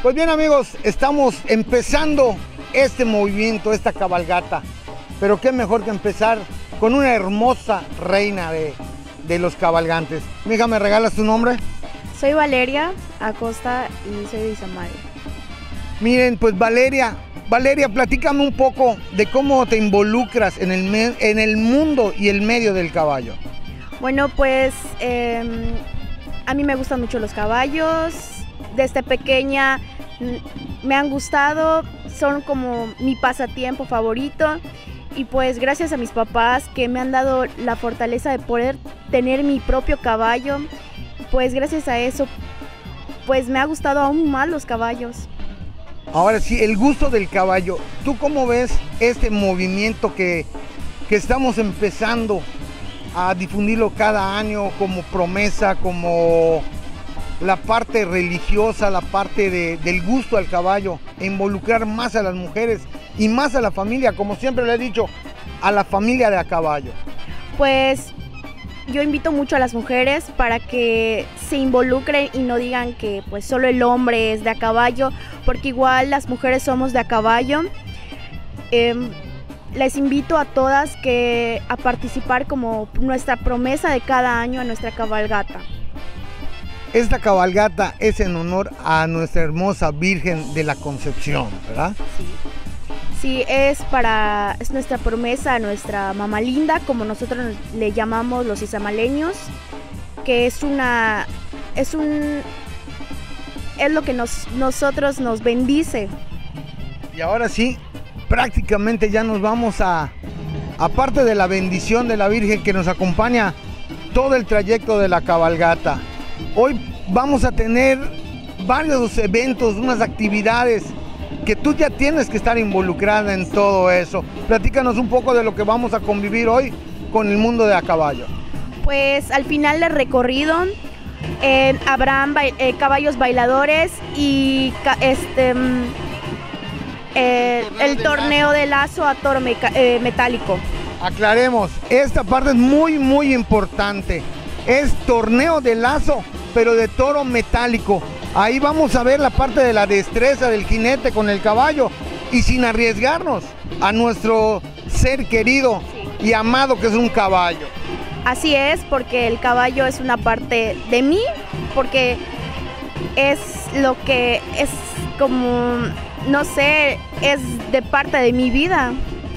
Pues bien amigos, estamos empezando este movimiento, esta cabalgata. Pero qué mejor que empezar con una hermosa reina de los cabalgantes. Mija, ¿me regalas tu nombre? Soy Valeria Acosta y soy de Izamal. Miren, pues Valeria, platícame un poco de cómo te involucras en el mundo y el medio del caballo. Bueno, pues a mí me gustan mucho los caballos. Desde pequeña me han gustado, son como mi pasatiempo favorito. Y pues gracias a mis papás que me han dado la fortaleza de poder tener mi propio caballo, pues gracias a eso, pues me ha gustado aún más los caballos. Ahora sí, el gusto del caballo. ¿Tú cómo ves este movimiento que estamos empezando a difundirlo cada año como promesa, como la parte religiosa, la parte del gusto al caballo, e involucrar más a las mujeres y más a la familia, como siempre le he dicho, a la familia de a caballo? Pues yo invito mucho a las mujeres para que se involucren y no digan que pues solo el hombre es de a caballo, porque igual las mujeres somos de a caballo. Les invito a todas a participar como nuestra promesa de cada año a nuestra cabalgata. Esta cabalgata es en honor a nuestra hermosa Virgen de la Concepción, ¿verdad? Sí, es nuestra promesa a nuestra mamá linda, como nosotros le llamamos los izamaleños, que es lo que nosotros nos bendice. Y ahora sí, prácticamente ya nos vamos aparte de la bendición de la Virgen que nos acompaña todo el trayecto de la cabalgata. Hoy vamos a tener varios eventos, unas actividades que tú ya tienes que estar involucrada en todo eso. Platícanos un poco de lo que vamos a convivir hoy con el mundo de a caballo. Pues al final del recorrido habrán caballos bailadores y el torneo de lazo a toro metálico. Aclaremos, esta parte es muy importante. Es torneo de lazo, pero de toro metálico. Ahí vamos a ver la parte de la destreza del jinete con el caballo y sin arriesgarnos a nuestro ser querido y amado que es un caballo. Así es, porque el caballo es una parte de mí, porque es lo que es como, no sé, es de parte de mi vida.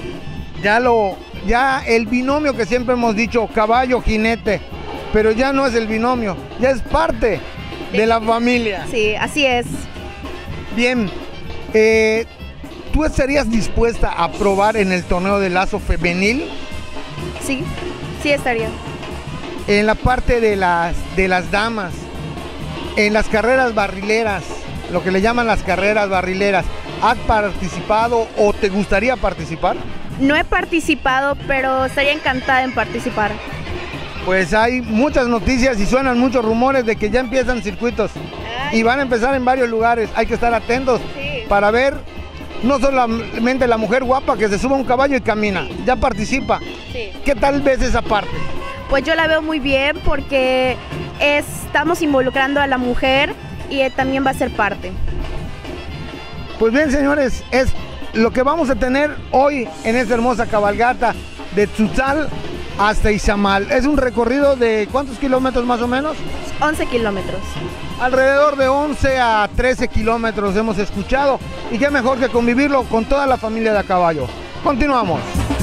Ya el binomio que siempre hemos dicho, caballo-jinete, pero ya no es el binomio, ya es parte de la familia. Sí, así es. Bien, ¿tú estarías dispuesta a probar en el torneo de lazo femenil? Sí estaría. En la parte de las damas, en las carreras barrileras, lo que le llaman las carreras barrileras, ¿has participado o te gustaría participar? No he participado, pero estaría encantada en participar. Pues hay muchas noticias y suenan muchos rumores de que ya empiezan circuitos y van a empezar en varios lugares. Hay que estar atentos para ver no solamente la mujer guapa que se sube a un caballo y camina, ya participa. ¿Qué tal ves esa parte? Pues yo la veo muy bien porque estamos involucrando a la mujer y también va a ser parte. Pues bien, señores, es lo que vamos a tener hoy en esta hermosa cabalgata de Tzutzal hasta Izamal. Es un recorrido de ¿cuántos kilómetros más o menos? 11 kilómetros. Alrededor de 11 a 13 kilómetros hemos escuchado, y qué mejor que convivirlo con toda la familia de a caballo. Continuamos.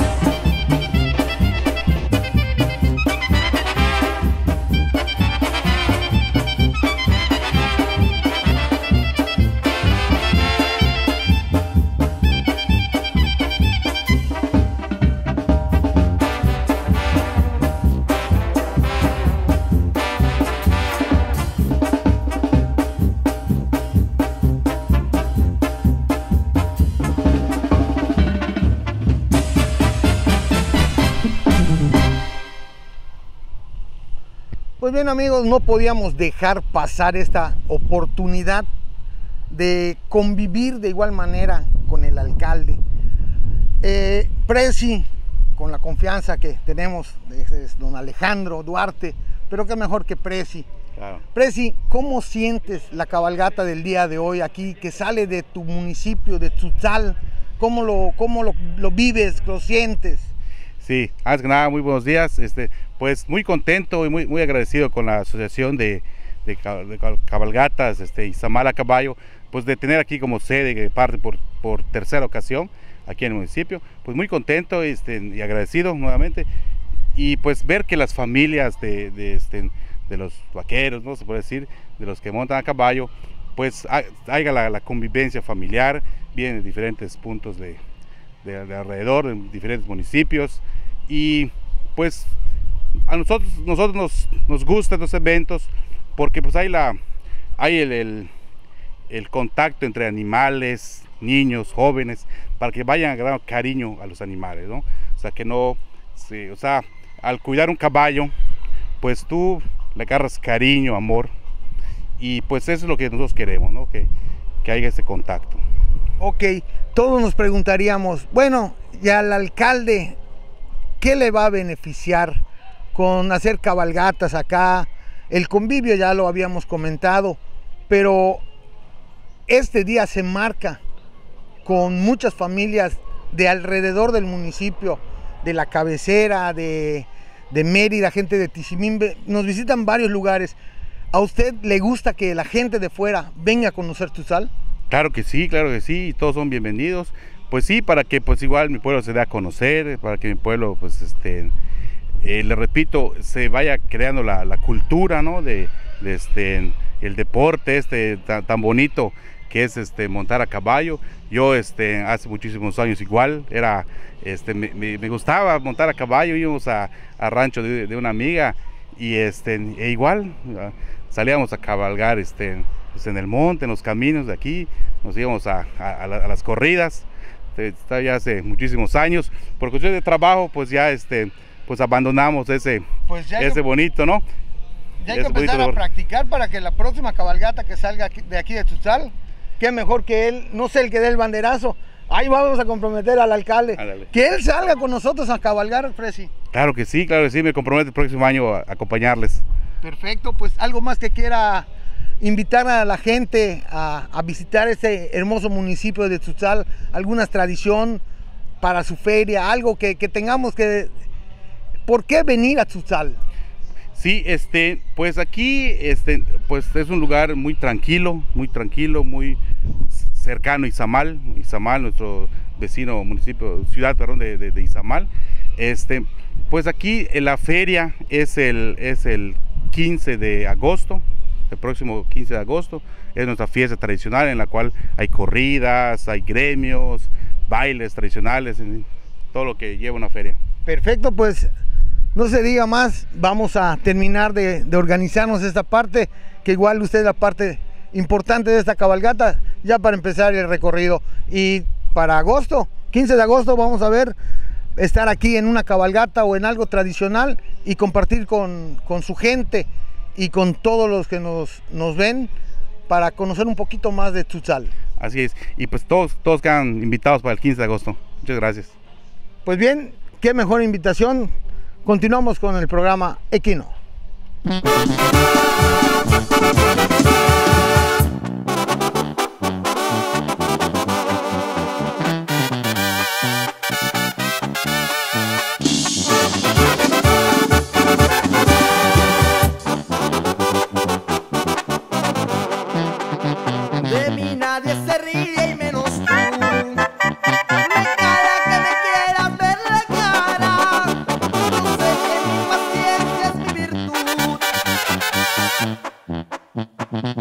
Pues bien amigos, no podíamos dejar pasar esta oportunidad de convivir de igual manera con el alcalde. Presi, con la confianza que tenemos de don Alejandro Duarte, pero qué mejor que Presi, Claro. Presi, ¿cómo sientes la cabalgata del día de hoy aquí, que sale de tu municipio, de Tzutzal? ¿Cómo lo vives, lo sientes? Sí, antes que nada, muy buenos días. Pues muy contento y muy agradecido con la asociación de cabalgatas Izamal a caballo, pues de tener aquí como sede, que parte por tercera ocasión aquí en el municipio. Pues muy contento y agradecido nuevamente. Y pues ver que las familias de los vaqueros, ¿no? Se puede decir, de los que montan a caballo, pues haya la convivencia familiar, vienen de diferentes puntos de alrededor, en diferentes municipios, y pues a nosotros nos gustan los eventos porque pues hay el contacto entre animales, niños, jóvenes, para que vayan agarrando cariño a los animales, ¿no? O sea, que no, o sea, al cuidar un caballo, pues tú le agarras cariño, amor, y pues eso es lo que nosotros queremos, ¿no? Que haya ese contacto. Ok, todos nos preguntaríamos, bueno, y al alcalde, ¿qué le va a beneficiar con hacer cabalgatas acá? El convivio ya lo habíamos comentado, pero este día se marca con muchas familias de alrededor del municipio, de la cabecera, de Mérida, gente de Tizimín, nos visitan varios lugares. ¿A usted le gusta que la gente de fuera venga a conocer Tzutzal? Claro que sí, y todos son bienvenidos. Pues sí, para que pues igual mi pueblo se dé a conocer, para que mi pueblo pues le repito, se vaya creando la cultura, ¿no? de el deporte tan bonito que es montar a caballo. Yo hace muchísimos años igual era me gustaba montar a caballo. Íbamos a rancho de una amiga y e igual salíamos a cabalgar pues en el monte, en los caminos de aquí, nos íbamos a las corridas. Está ya hace muchísimos años, por cuestión de trabajo pues ya pues abandonamos ese bonito, ¿no? Ya hay que empezar a practicar para que la próxima cabalgata que salga de aquí de Tzutzal, qué mejor que él, no sé el que dé el banderazo, ahí vamos a comprometer al alcalde. Ándale. Que él salga con nosotros a cabalgar, Presi. Claro que sí, me comprometo el próximo año a acompañarles. Perfecto, pues algo más que quiera invitar a la gente a visitar este hermoso municipio de Tzutzal, alguna tradición para su feria, algo que tengamos que... ¿Por qué venir a Tzutzal? Sí, pues aquí pues es un lugar muy tranquilo, muy cercano a Izamal, nuestro vecino municipio, ciudad, perdón, de Izamal. Pues aquí la feria es el 15 de agosto, el próximo 15 de agosto, es nuestra fiesta tradicional en la cual hay corridas, hay gremios, bailes tradicionales, todo lo que lleva una feria. Perfecto, pues no se diga más, vamos a terminar de organizarnos esta parte, que igual usted es la parte importante de esta cabalgata, ya para empezar el recorrido. Y para agosto, 15 de agosto, vamos a ver, estar aquí en una cabalgata o en algo tradicional y compartir con su gente y con todos los que nos ven para conocer un poquito más de Tzutzal. Así es, y pues todos quedan invitados para el 15 de agosto. Muchas gracias. Pues bien, qué mejor invitación. Continuamos con el programa Equino. De mí nadie se ríe y menos tú. Me cara que me quieras ver la cara. Yo sé que mi paciencia es mi virtud.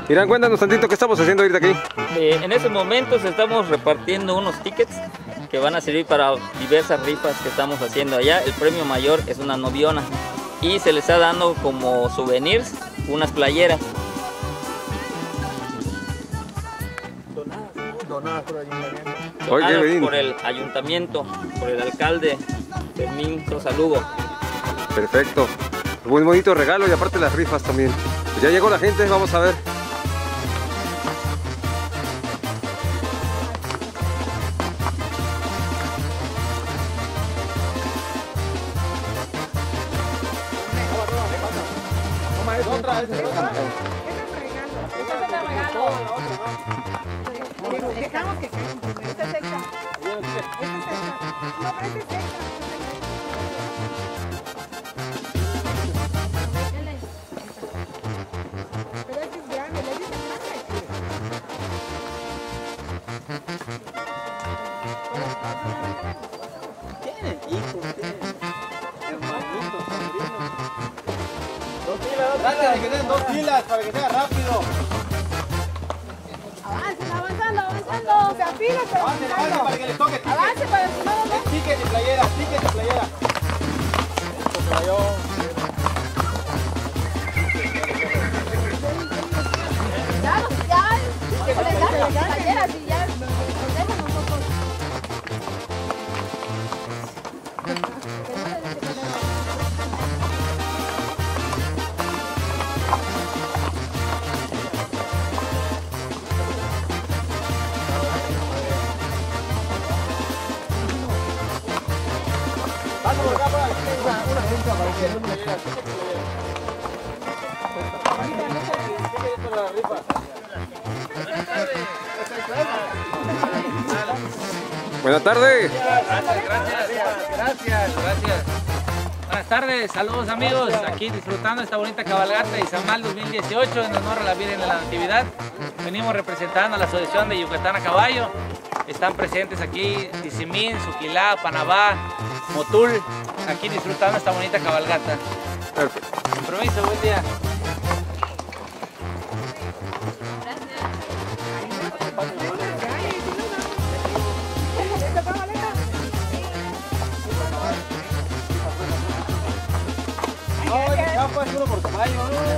Irán, cuéntanos tantito qué estamos haciendo ahorita aquí. En estos momentos estamos repartiendo unos tickets que van a servir para diversas rifas que estamos haciendo allá. El premio mayor es una noviona y se le está dando como souvenirs unas playeras. Donadas por el ayuntamiento. Oye, Donadas Bedín. por el ayuntamiento, por el alcalde Fermín Sosa Lugo. Perfecto. Muy bonito regalo y aparte las rifas también. Pues ya llegó la gente, vamos a ver. Trata de que den 2 filas para que sea rápido. Avancen, avanzando. Se afilan, pero Avancen, avancen para que les toque ticket. avance para que no lo Ticket y playera, ticket y playera. ya les dan las playeras y ya nos dejan nosotros. Buenas tardes. Gracias. Buenas tardes, saludos amigos, aquí disfrutando esta bonita cabalgata de Izamal 2018 en honor a la Virgen de la Natividad. Venimos representando a la Asociación de Yucatán a Caballo. Están presentes aquí Tizimín, Suquilá, Panabá, Motul, aquí disfrutando esta bonita cabalgata. Con permiso, buen día. Ya pues uno por caballo.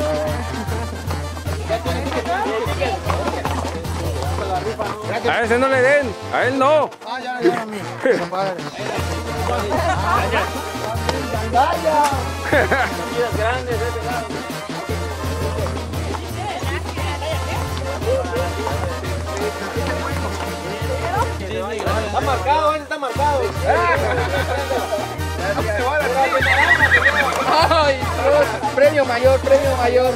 A ese no le den, a él no. Ah, ya a mí. Compadre. Está marcado, está marcado. ¡Ay! Premio mayor, premio mayor.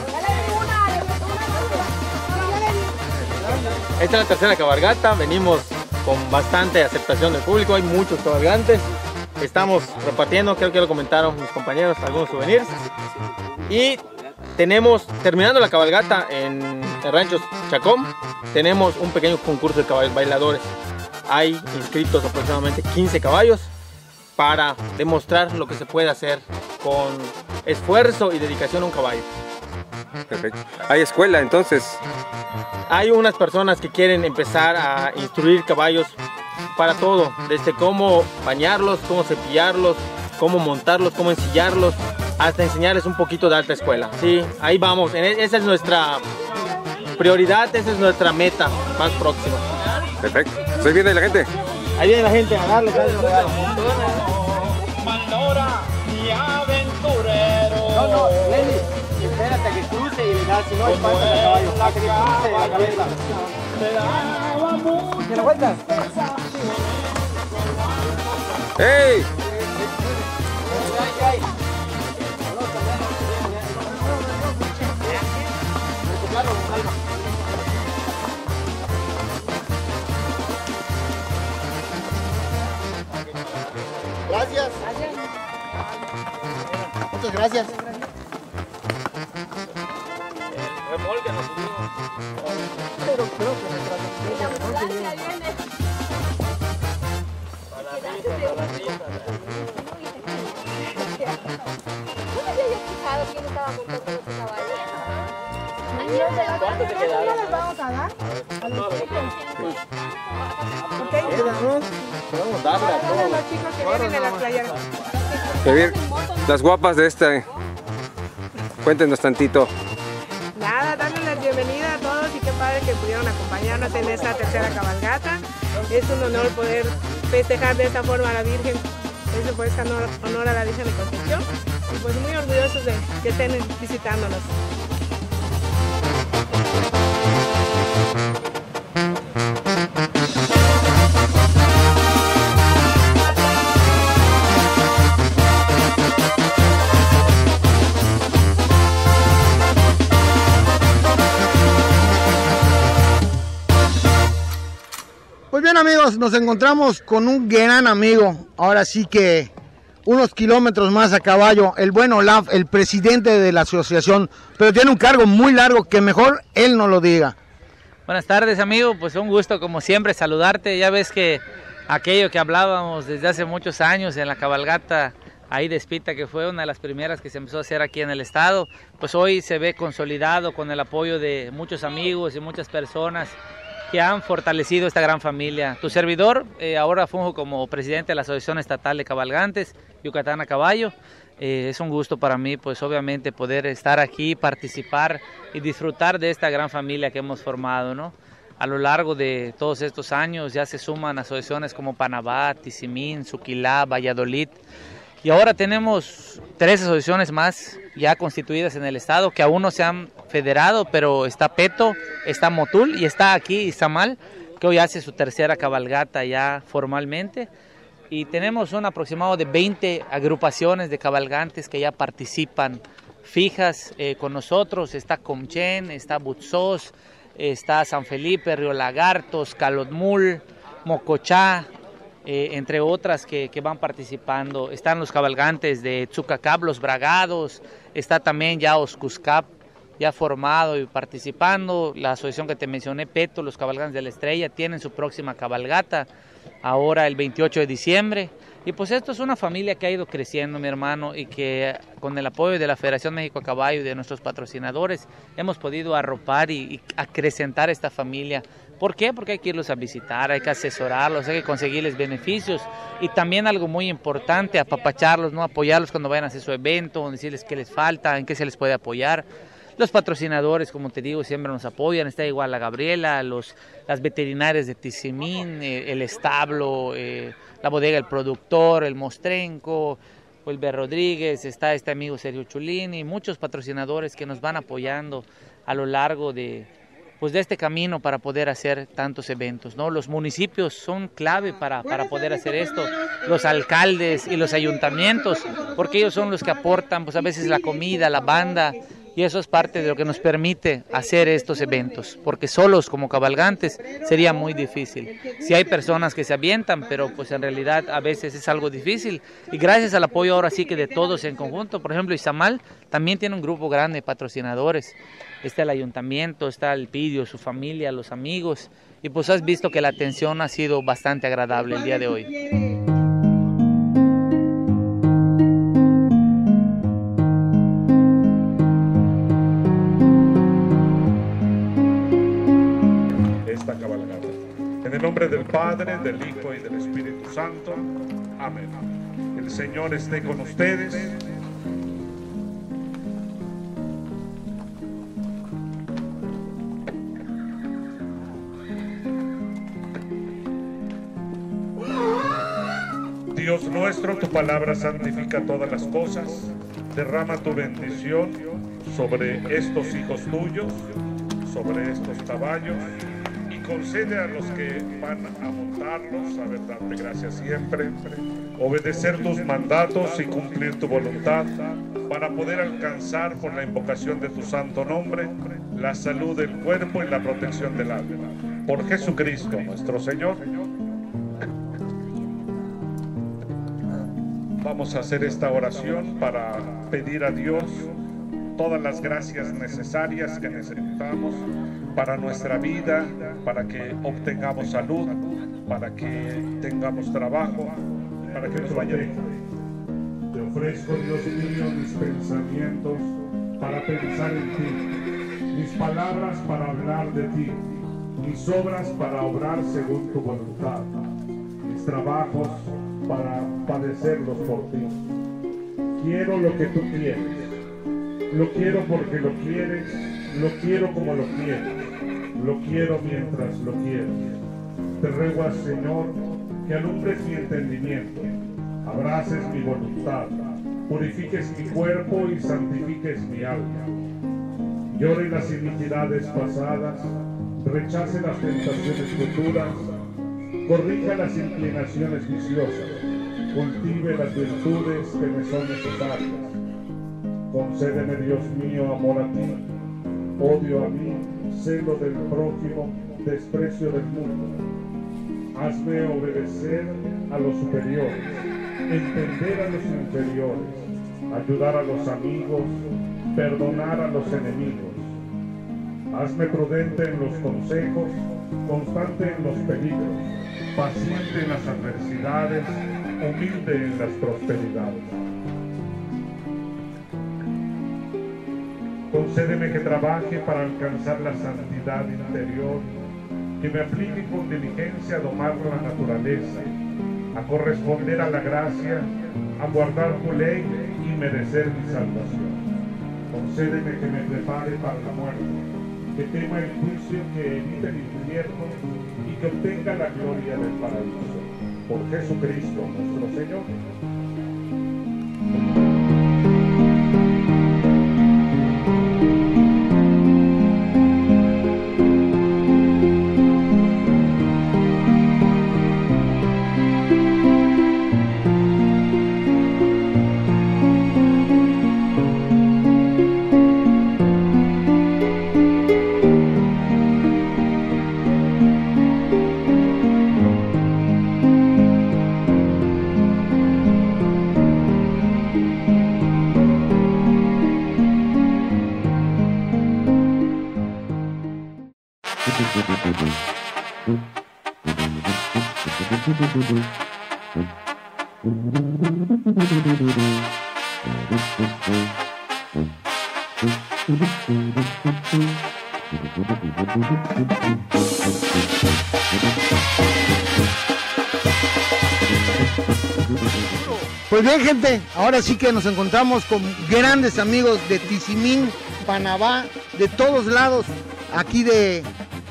Esta es la tercera cabalgata, venimos con bastante aceptación del público, hay muchos cabalgantes. Estamos repartiendo, creo que ya lo comentaron mis compañeros, algunos souvenirs. Y tenemos, terminando la cabalgata en el rancho Chacón, tenemos un pequeño concurso de caballos bailadores. Hay inscritos aproximadamente 15 caballos para demostrar lo que se puede hacer con esfuerzo y dedicación a un caballo. Perfecto. Hay escuela entonces. Hay unas personas que quieren empezar a instruir caballos para todo, desde cómo bañarlos, cómo cepillarlos, cómo montarlos, cómo ensillarlos, hasta enseñarles un poquito de alta escuela. Sí, ahí vamos, esa es nuestra prioridad, esa es nuestra meta más próxima. Perfecto. ¿Estoy viendo ahí la gente? Ahí viene la gente a darle cada regalo. No, Lenny, espérate a que cruce y le das, si no espantas al caballo. A que cruce la cabeza. ¿Te lo cuentas? ¡Ey! Gracias. Muchas gracias. ¿No me había fijado quién estaba comprando ese caballo? ¿Cuántos se quedaron? No les vamos a dar a los chicos. Podemos darle a Todos los chicos que vienen en las playeras. Javier, las guapas de esta, cuéntenos tantito. Nada, darles la bienvenida a todos y qué padre que pudieron acompañarnos en esta tercera cabalgata. Es un honor poder festejar de esta forma a la Virgen. Eso pues honor a la Virgen de Concepción. Y pues muy orgullosos de que estén visitándonos. Pues bien amigos, nos encontramos con un gran amigo, ahora sí que unos kilómetros más a caballo, el buen Olaf, el presidente de la asociación, pero tiene un cargo muy largo que mejor él no lo diga. Buenas tardes, amigo, pues un gusto como siempre saludarte. Ya ves que aquello que hablábamos desde hace muchos años en la cabalgata ahí de Espita, que fue una de las primeras que se empezó a hacer aquí en el estado, pues hoy se ve consolidado con el apoyo de muchos amigos y muchas personas que han fortalecido esta gran familia. Tu servidor, ahora funjo como presidente de la Asociación Estatal de Cabalgantes, Yucatán a Caballo. Es un gusto para mí, pues obviamente poder estar aquí, participar y disfrutar de esta gran familia que hemos formado, ¿no? A lo largo de todos estos años ya se suman asociaciones como Panabá, Tizimín, Suquilá, Valladolid. Y ahora tenemos 3 asociaciones más ya constituidas en el estado que aún no se han federado, pero está Peto, está Motul y está aquí Izamal, que hoy hace su tercera cabalgata ya formalmente. Y tenemos un aproximado de 20 agrupaciones de cabalgantes que ya participan fijas con nosotros. Está Comchen, está Butzós, está San Felipe, Río Lagartos, Calotmul, Mocochá, entre otras que van participando. Están los cabalgantes de Tzucacap, los Bragados, está también ya Oscuscap, ya formado y participando. La asociación que te mencioné, Peto, los cabalgantes de la Estrella, tienen su próxima cabalgata, ahora el 28 de diciembre. Y pues esto es una familia que ha ido creciendo, mi hermano, y que con el apoyo de la Federación México a Caballo y de nuestros patrocinadores hemos podido arropar y acrecentar esta familia. ¿Por qué? Porque hay que irlos a visitar, hay que asesorarlos, hay que conseguirles beneficios y también algo muy importante, apapacharlos, ¿no? Apoyarlos cuando vayan a hacer su evento, decirles qué les falta, en qué se les puede apoyar. Los patrocinadores, como te digo, siempre nos apoyan. Está igual la Gabriela, las veterinarias de Tizimín, el establo, la bodega El Productor, el Mostrenco, Wilber Rodríguez, está este amigo Sergio Chulini, muchos patrocinadores que nos van apoyando a lo largo de este camino para poder hacer tantos eventos, ¿no? Los municipios son clave para poder hacer esto, los alcaldes y los ayuntamientos, porque ellos son los que aportan, pues a veces la comida, la banda, y eso es parte de lo que nos permite hacer estos eventos, porque solos como cabalgantes sería muy difícil. Sí hay personas que se avientan, pero pues en realidad a veces es algo difícil, y gracias al apoyo ahora sí que de todos en conjunto. Por ejemplo, Izamal también tiene un grupo grande de patrocinadores. Está el ayuntamiento, está el Pidio, su familia, los amigos, y pues has visto que la atención ha sido bastante agradable el día de hoy. Esta cabalgata. En el nombre del Padre, del Hijo y del Espíritu Santo. Amén. El Señor esté con ustedes. Dios nuestro, tu palabra santifica todas las cosas. Derrama tu bendición sobre estos hijos tuyos, sobre estos caballos, y concede a los que van a montarlos saber darte gracias siempre, obedecer tus mandatos y cumplir tu voluntad, para poder alcanzar por la invocación de tu santo nombre la salud del cuerpo y la protección del alma. Por Jesucristo nuestro Señor. Vamos a hacer esta oración para pedir a Dios todas las gracias necesarias que necesitamos para nuestra vida, para que obtengamos salud, para que tengamos trabajo, para que nos vaya bien. Te ofrezco, Dios mío, mis pensamientos para pensar en ti. mis palabras para hablar de ti, mis obras para obrar según tu voluntad, mis trabajos para padecerlos por ti. Quiero lo que tú quieres, lo quiero porque lo quieres, lo quiero como lo quieres, lo quiero mientras lo quieres. Te ruego al Señor que alumbres mi entendimiento, abraces mi voluntad, purifiques mi cuerpo y santifiques mi alma. Llore las iniquidades pasadas, rechace las tentaciones futuras, corrija las inclinaciones viciosas, cultive las virtudes que me son necesarias. Concédeme, Dios mío, amor a ti, odio a mí, celo del prójimo, desprecio del mundo. Hazme obedecer a los superiores, entender a los inferiores, ayudar a los amigos, perdonar a los enemigos. Hazme prudente en los consejos, constante en los peligros, paciente en las adversidades, humilde en las prosperidades. Concédeme que trabaje para alcanzar la santidad interior, que me aplique con diligencia a domar la naturaleza, a corresponder a la gracia, a guardar tu ley y merecer mi salvación. Concédeme que me prepare para la muerte, que tema el juicio, que evite el infierno y que obtenga la gloria del paraíso. Por Jesucristo nuestro Señor. Pues bien, gente, ahora sí que nos encontramos con grandes amigos de Tizimín, Panabá, de todos lados, aquí de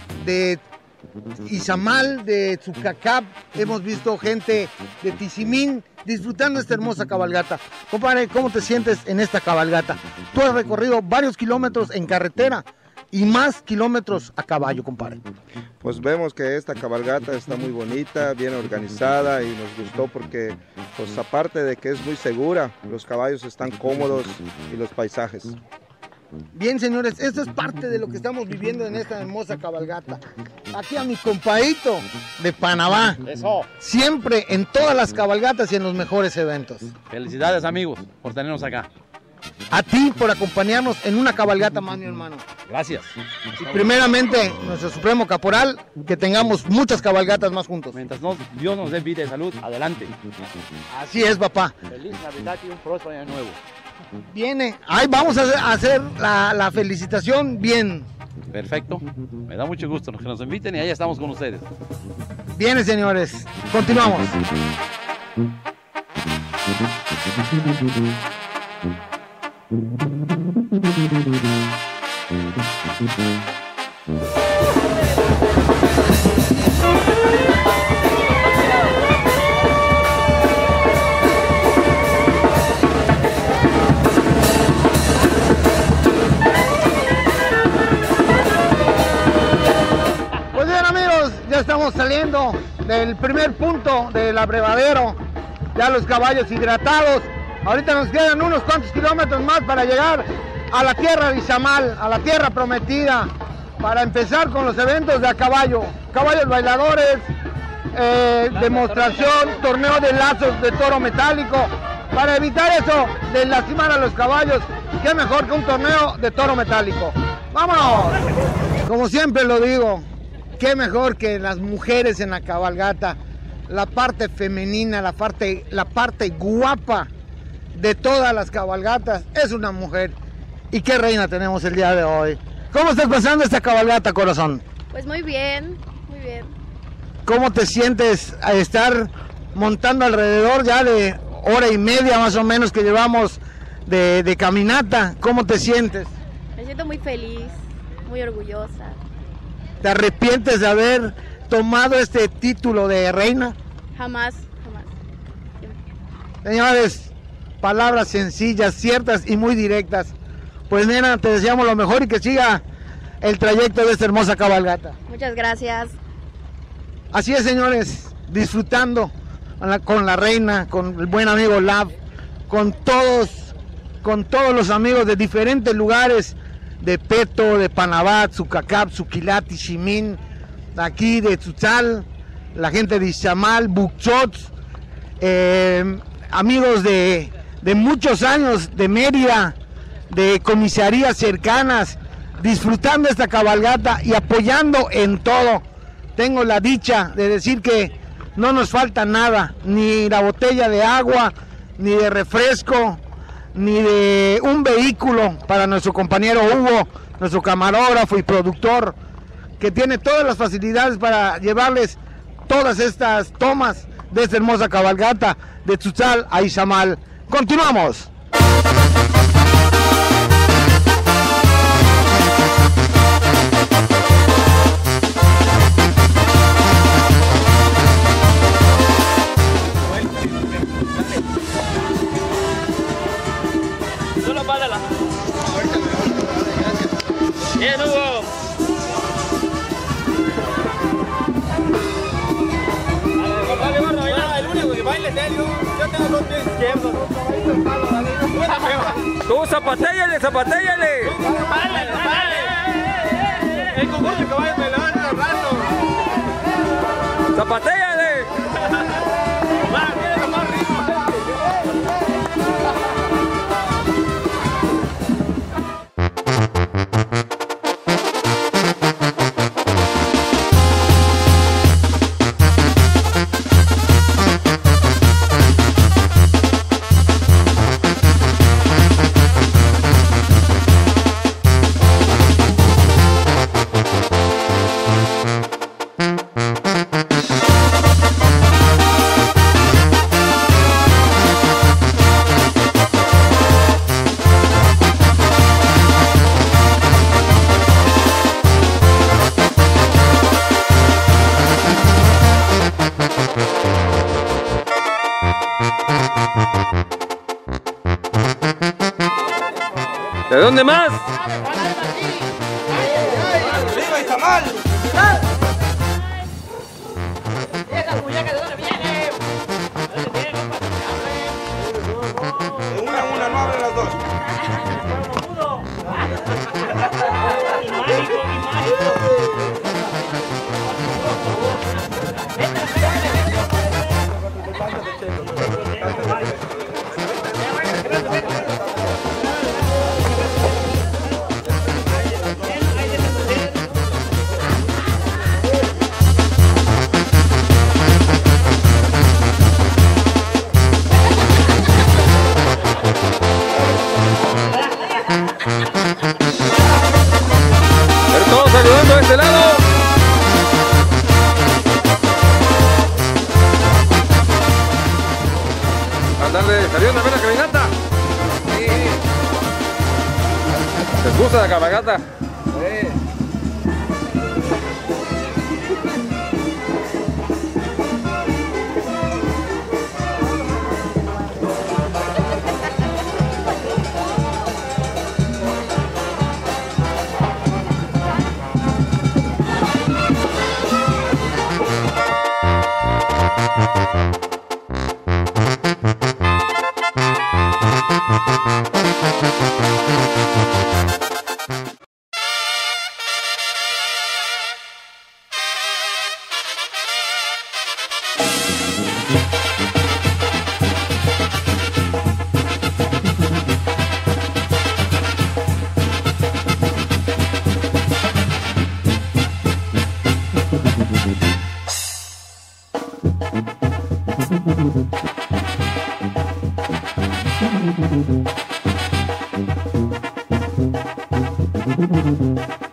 Izamal, de Tzucacab. Hemos visto gente de Tizimín disfrutando esta hermosa cabalgata. Compadre, ¿cómo te sientes en esta cabalgata? Tú has recorrido varios kilómetros en carretera y más kilómetros a caballo, compadre. Pues vemos que esta cabalgata está muy bonita, bien organizada y nos gustó porque, pues aparte de que es muy segura, los caballos están cómodos y los paisajes. Bien, señores, esto es parte de lo que estamos viviendo en esta hermosa cabalgata. Aquí a mi compadrito de Panamá. Eso. Siempre en todas las cabalgatas y en los mejores eventos. Felicidades, amigos, por tenernos acá. A ti por acompañarnos en una cabalgata más, mi hermano. Gracias. Y primeramente, nuestro Supremo Caporal, que tengamos muchas cabalgatas más juntos. Mientras Dios nos dé vida y salud, adelante. Así es, papá. Feliz Navidad y un próspero año nuevo. Viene. Ahí vamos a hacer la felicitación bien. Perfecto. Me da mucho gusto que nos inviten y ahí estamos con ustedes. Viene, señores. Continuamos. Pues bien, amigos, ya estamos saliendo del primer punto del abrevadero. Ya los caballos hidratados. Ahorita nos quedan unos cuantos kilómetros más para llegar a la tierra de Izamal, a la tierra prometida, para empezar con los eventos de a caballo. Caballos bailadores, demostración, torneo de lazos de toro metálico. Para evitar eso de lastimar a los caballos, qué mejor que un torneo de toro metálico. ¡Vámonos! Como siempre lo digo, qué mejor que las mujeres en la cabalgata, la parte femenina, la parte guapa de todas las cabalgatas es una mujer. ¿Y qué reina tenemos el día de hoy? ¿Cómo estás pasando esta cabalgata, corazón? Pues muy bien, muy bien. ¿Cómo te sientes a estar montando alrededor ya de hora y media más o menos que llevamos de caminata? ¿Cómo te sientes? Me siento muy feliz, muy orgullosa. ¿Te arrepientes de haber tomado este título de reina? Jamás, jamás. Señores, palabras sencillas, ciertas y muy directas. Pues nena, te deseamos lo mejor y que siga el trayecto de esta hermosa cabalgata. Muchas gracias. Así es, señores, disfrutando con la reina, con el buen amigo Lab, con todos los amigos de diferentes lugares, de Peto, de Panabat, Sucacap, Suquilati, Ximín, aquí de Tzutzal, la gente de Izamal, Buxots, amigos de muchos años, de Mérida, de comisarías cercanas, disfrutando esta cabalgata y apoyando en todo. Tengo la dicha de decir que no nos falta nada, ni la botella de agua, ni de refresco, ni de un vehículo para nuestro compañero Hugo, nuestro camarógrafo y productor, que tiene todas las facilidades para llevarles todas estas tomas de esta hermosa cabalgata de Tzutzal a Izamal. Continuamos. Solo pálala. Bien, Hugo. El único que baile serio. Yo tengo dos pies izquierdos. Tú zapatéllale, zapatéllale. El concurso de caballos me lo van a rato. Zapatéllale. ¿De dónde más? ¡Viva Izamal! De una en una no abren las dos. Pero todos ayudando a este lado. Andarle, salió una buena caminata. Sí. ¿Les gusta la cabalgata? Sí. Thank you.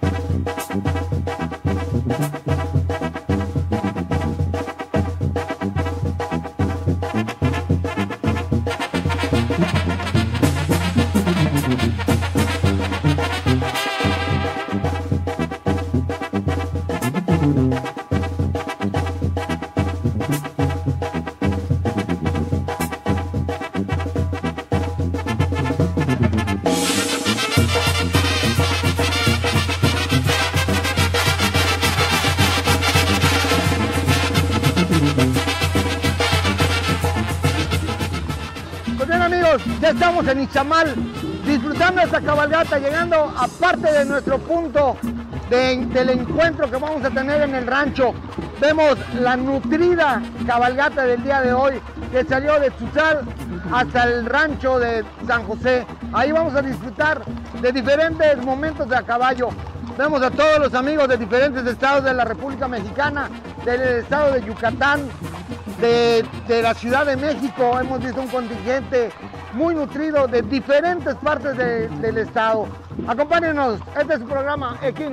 bien amigos, ya estamos en Izamal, disfrutando esta cabalgata, llegando a parte de nuestro punto del encuentro que vamos a tener en el rancho. Vemos la nutrida cabalgata del día de hoy, que salió de Tuzal hasta el rancho de San José. Ahí vamos a disfrutar de diferentes momentos de a caballo. Vemos a todos los amigos de diferentes estados de la República Mexicana, del estado de Yucatán, de la Ciudad de México. Hemos visto un contingente muy nutrido de diferentes partes del estado. Acompáñenos, este es su programa Equino.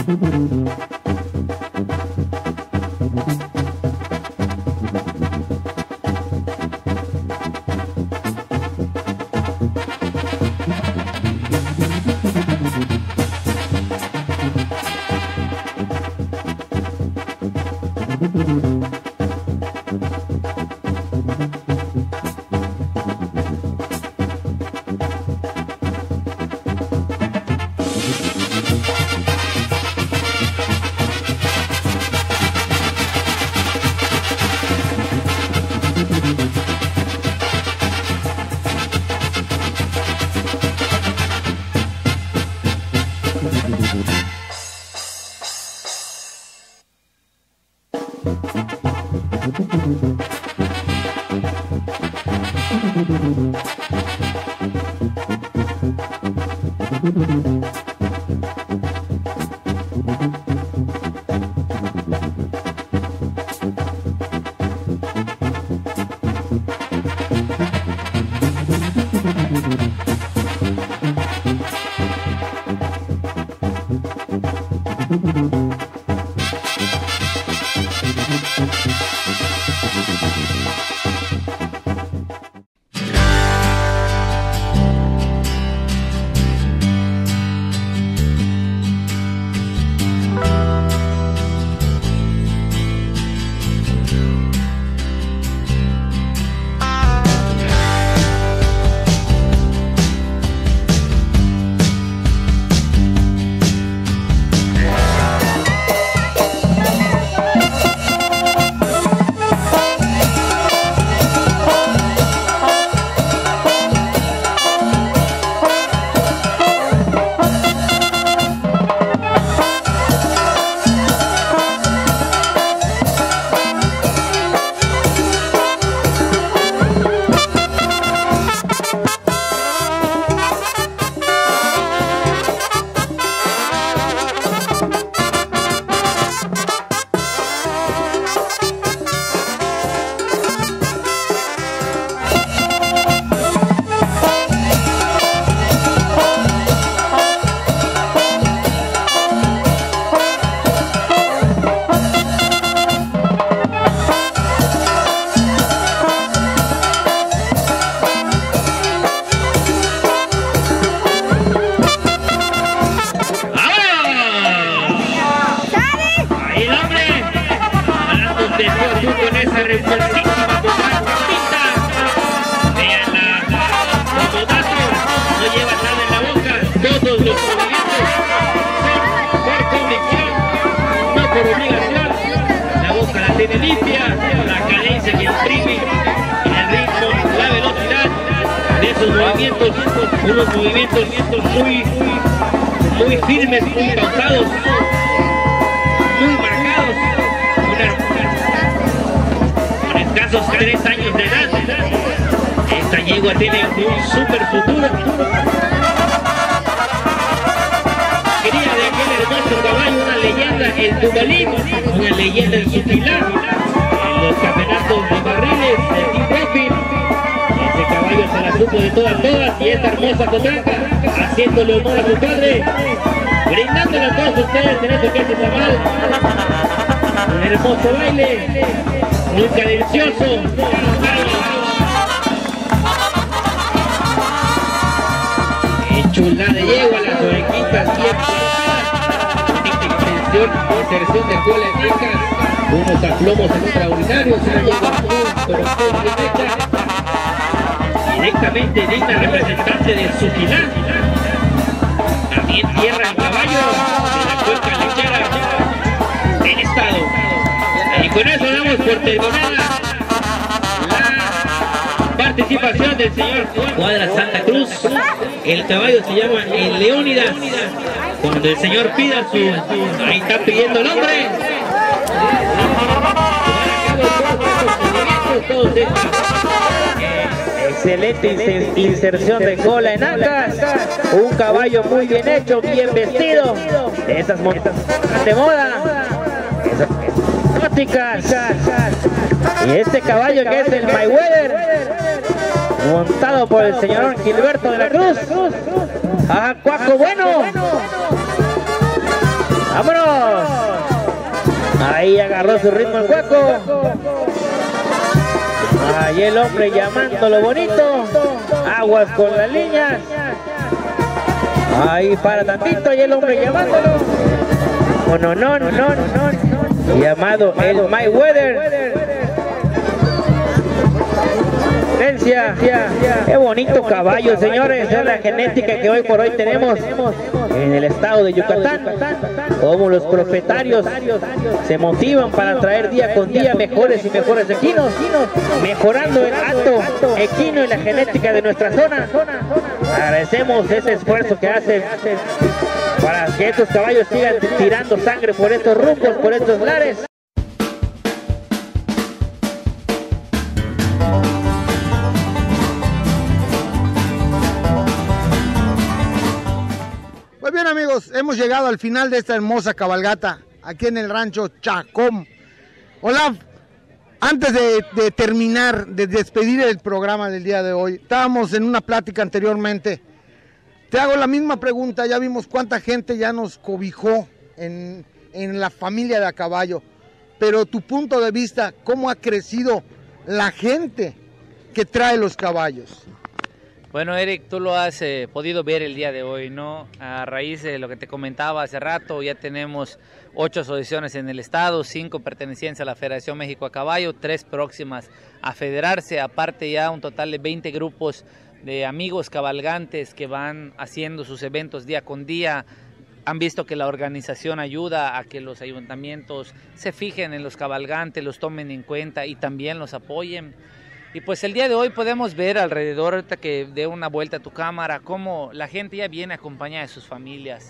Unos movimientos muy firmes, muy pausados, muy marcados, con escasos 3 años de edad. Esta yegua tiene un super futuro. Quería de aquel hermoso caballo una leyenda en Tumalín, una leyenda en Suquilá, en los campeonatos de barriles de Team Profit. Ese caballo se la supo de todas y esta hermosa cotranca, haciéndole honor a su padre, brindándole a todos ustedes en este que es Izamal un hermoso baile, muy cadencioso. Chulada de yegua, las orejitas bien colocadas, inserción de cola en picas, unos aplomos extraordinarios, una yegua pero muy bien hecha, directamente digna representante de Suquilá. También tierra el caballo de la cuenca lechera del estado. Y con eso damos por terminada la participación del señor Cuadra Santa Cruz. El caballo se llama el Leónidas. Cuando el señor pida su... ahí está pidiendo el nombre. Excelente inserción de cola en ancas. Un caballo muy bien hecho, bien vestido. Esas montas de moda. Esas exóticas. Y este caballo que es el Mayweather, montado por el señor Gilberto de la Cruz. ¡Ajá, Cuaco bueno! ¡Vámonos! Ahí agarró su ritmo el hueco. Ahí el hombre llamando lo bonito. Aguas con las líneas. Ahí para tantito y el hombre llamándolo. No. Llamado el Mayweather. Qué bonito caballo, señores. Es la genética que hoy por hoy tenemos en el estado de Yucatán. Como los propietarios se motivan para traer día con día mejores y mejores equinos, mejorando el hato equino y la genética de nuestra zona. Agradecemos ese esfuerzo que hacen para que estos caballos sigan tirando sangre por estos rumbos, por estos lares. Pues bien, amigos, hemos llegado al final de esta hermosa cabalgata aquí en el rancho Chacón. Olaf, antes de terminar, de despedir el programa del día de hoy, estábamos en una plática anteriormente. Te hago la misma pregunta, ya vimos cuánta gente ya nos cobijó en la familia de a caballo, pero tu punto de vista, ¿cómo ha crecido la gente que trae los caballos? Bueno, Eric, tú lo has podido ver el día de hoy, ¿no? A raíz de lo que te comentaba hace rato, ya tenemos 8 asociaciones en el estado, 5 pertenecientes a la Federación México a Caballo, 3 próximas a federarse, aparte ya un total de 20 grupos de amigos cabalgantes que van haciendo sus eventos día con día. Han visto que la organización ayuda a que los ayuntamientos se fijen en los cabalgantes, los tomen en cuenta y también los apoyen. Y pues el día de hoy podemos ver alrededor, ahorita que dé una vuelta a tu cámara, cómo la gente ya viene acompañada de sus familias.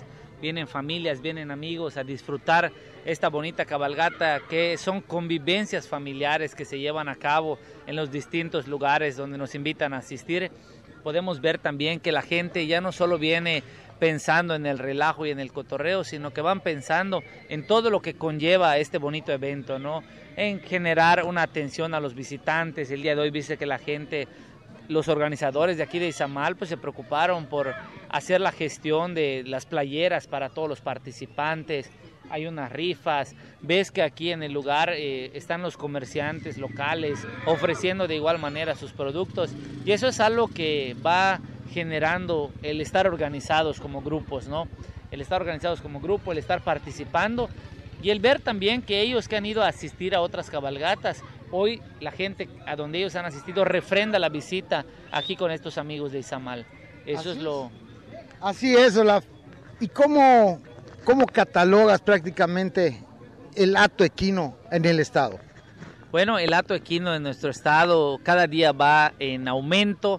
Vienen amigos a disfrutar esta bonita cabalgata, que son convivencias familiares que se llevan a cabo en los distintos lugares donde nos invitan a asistir. Podemos ver también que la gente ya no solo viene pensando en el relajo y en el cotorreo, sino que van pensando en todo lo que conlleva este bonito evento, ¿no? En generar una atención a los visitantes. El día de hoy viste que la gente, los organizadores de aquí de Izamal, pues se preocuparon por hacer la gestión de las playeras para todos los participantes. Hay unas rifas, ves que aquí en el lugar están los comerciantes locales ofreciendo de igual manera sus productos, y eso es algo que va generando el estar organizados como grupos, ¿no? El estar organizados como grupo, el estar participando y el ver también que ellos que han ido a asistir a otras cabalgatas, hoy la gente a donde ellos han asistido refrenda la visita aquí con estos amigos de Izamal. Eso es lo... Así es, Olaf. ¿Y cómo catalogas prácticamente el hato equino en el estado? Bueno, el hato equino en nuestro estado cada día va en aumento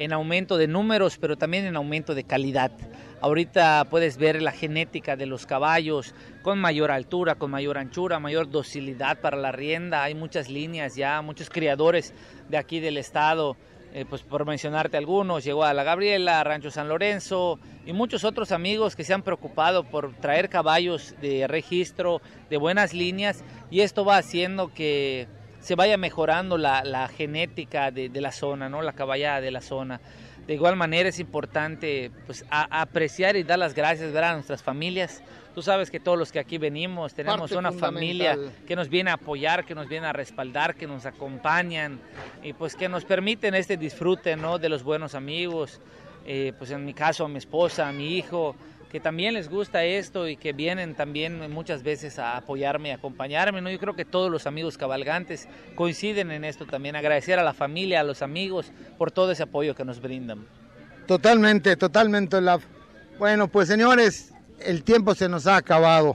de números, pero también en aumento de calidad. Ahorita puedes ver la genética de los caballos con mayor altura, con mayor anchura, mayor docilidad para la rienda. Hay muchas líneas ya, muchos criadores de aquí del estado, pues por mencionarte algunos, llegó a La Gabriela, Rancho San Lorenzo y muchos otros amigos que se han preocupado por traer caballos de registro, de buenas líneas, y esto va haciendo que se vaya mejorando la genética de la zona, ¿no? La caballada de la zona. De igual manera es importante pues, apreciar y dar las gracias, ¿verdad?, a nuestras familias. Tú sabes que todos los que aquí venimos tenemos una familia que nos viene a apoyar, que nos viene a respaldar, que nos acompañan y pues que nos permiten este disfrute, ¿no?, de los buenos amigos. Pues en mi caso a mi esposa, a mi hijo, que también les gusta esto y que vienen también muchas veces a apoyarme y acompañarme, ¿no? Yo creo que todos los amigos cabalgantes coinciden en esto también, agradecer a la familia, a los amigos por todo ese apoyo que nos brindan. Totalmente, Olaf. Bueno, pues señores, el tiempo se nos ha acabado.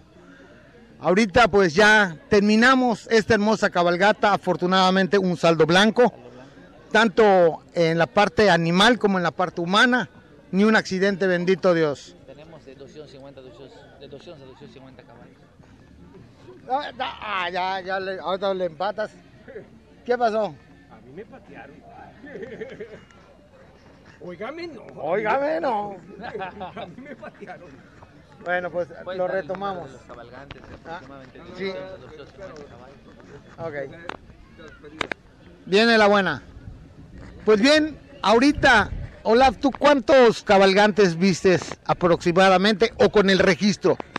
Ahorita pues ya terminamos esta hermosa cabalgata, afortunadamente un saldo blanco, tanto en la parte animal como en la parte humana, ni un accidente, bendito Dios. De 250 a 250 caballos. Ahorita le empatas. ¿Qué pasó? A mí me patearon. Óigame no. Óigame no. A mí me patearon. Bueno, pues lo retomamos. Los cabalgantes, sí. 250 caballos. Ok. Viene la buena. Pues bien, ahorita... Olaf, ¿tú cuántos cabalgantes vistes aproximadamente o con el registro?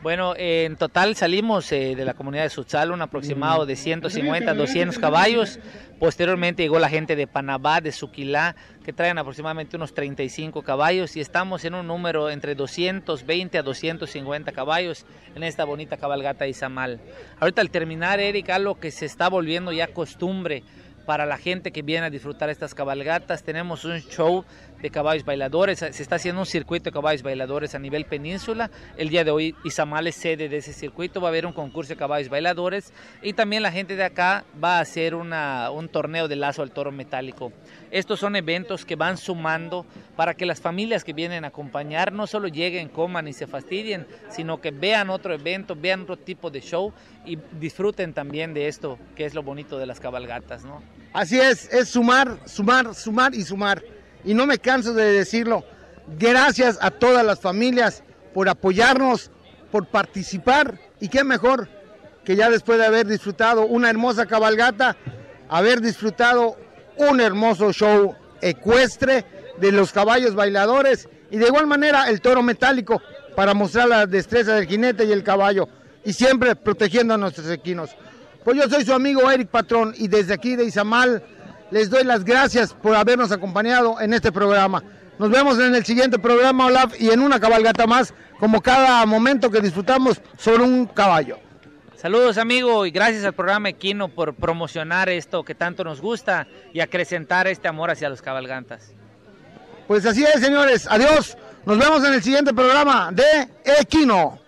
Bueno, en total salimos de la comunidad de Sutzal, un aproximado de 150 a 200 caballos. Posteriormente llegó la gente de Panabá, de Suquilá, que traen aproximadamente unos 35 caballos y estamos en un número entre 220 a 250 caballos en esta bonita cabalgata de Izamal. Ahorita al terminar, Eric, algo que se está volviendo ya costumbre para la gente que viene a disfrutar estas cabalgatas, tenemos un show de caballos bailadores, se está haciendo un circuito de caballos bailadores a nivel península. El día de hoy Izamal es sede de ese circuito, va a haber un concurso de caballos bailadores y también la gente de acá va a hacer un torneo de lazo al toro metálico. Estos son eventos que van sumando para que las familias que vienen a acompañar no solo lleguen, coman y se fastidien, sino que vean otro evento, vean otro tipo de show y disfruten también de esto, que es lo bonito de las cabalgatas, ¿no? Así es sumar, sumar, sumar y sumar. Y no me canso de decirlo. Gracias a todas las familias por apoyarnos, por participar. Y qué mejor que ya después de haber disfrutado una hermosa cabalgata, haber disfrutado un hermoso show ecuestre de los caballos bailadores y de igual manera el toro metálico para mostrar la destreza del jinete y el caballo y siempre protegiendo a nuestros equinos. Pues yo soy su amigo Eric Patrón y desde aquí de Izamal les doy las gracias por habernos acompañado en este programa. Nos vemos en el siguiente programa, Olaf, y en una cabalgata más, como cada momento que disfrutamos sobre un caballo. Saludos, amigo, y gracias al programa Equino por promocionar esto que tanto nos gusta y acrecentar este amor hacia los cabalgantas. Pues así es, señores. Adiós. Nos vemos en el siguiente programa de Equino.